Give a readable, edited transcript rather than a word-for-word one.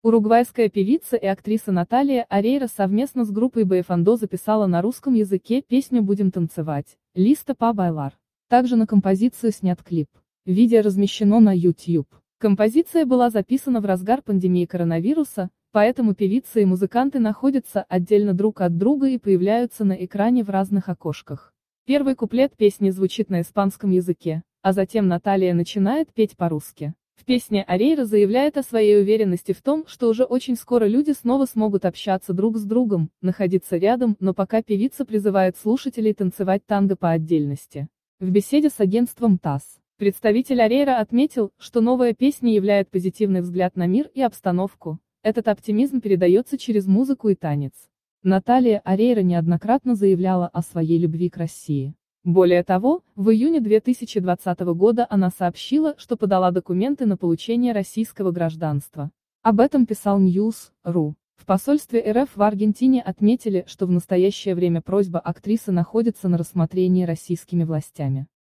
Уругвайская певица и актриса Наталья Орейро совместно с группой Бэйфандо записала на русском языке песню «Будем танцевать» «Листа па байлар». Также на композицию снят клип. Видео размещено на YouTube. Композиция была записана в разгар пандемии коронавируса, поэтому певица и музыканты находятся отдельно друг от друга и появляются на экране в разных окошках. Первый куплет песни звучит на испанском языке, а затем Наталья начинает петь по-русски. В песне Орейро заявляет о своей уверенности в том, что уже очень скоро люди снова смогут общаться друг с другом, находиться рядом, но пока певица призывает слушателей танцевать танго по отдельности. В беседе с агентством ТАСС, представитель Орейро отметил, что новая песня являет позитивный взгляд на мир и обстановку. Этот оптимизм передается через музыку и танец. Наталья Орейро неоднократно заявляла о своей любви к России. Более того, в июне 2020 года она сообщила, что подала документы на получение российского гражданства. Об этом писал News.ru. В посольстве РФ в Аргентине отметили, что в настоящее время просьба актрисы находится на рассмотрении российскими властями.